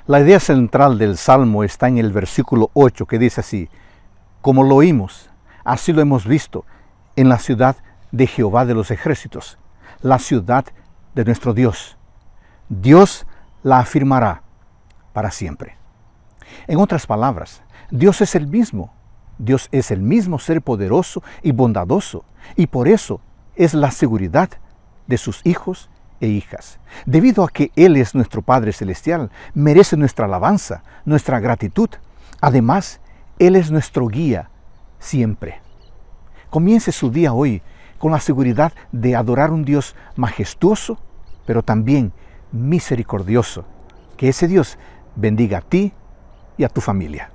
La idea central del Salmo está en el versículo 8, que dice así: como lo oímos, así lo hemos visto en la ciudad de Jehová de los ejércitos, la ciudad de nuestro Dios. Dios la afirmará para siempre. En otras palabras, Dios es el mismo. Dios es el mismo ser poderoso y bondadoso, y por eso es la seguridad de sus hijos e hijas. Debido a que Él es nuestro Padre Celestial, merece nuestra alabanza, nuestra gratitud. Además, Él es nuestro guía siempre. Comience su día hoy con la seguridad de adorar a un Dios majestuoso, pero también misericordioso. Que ese Dios bendiga a ti y a tu familia.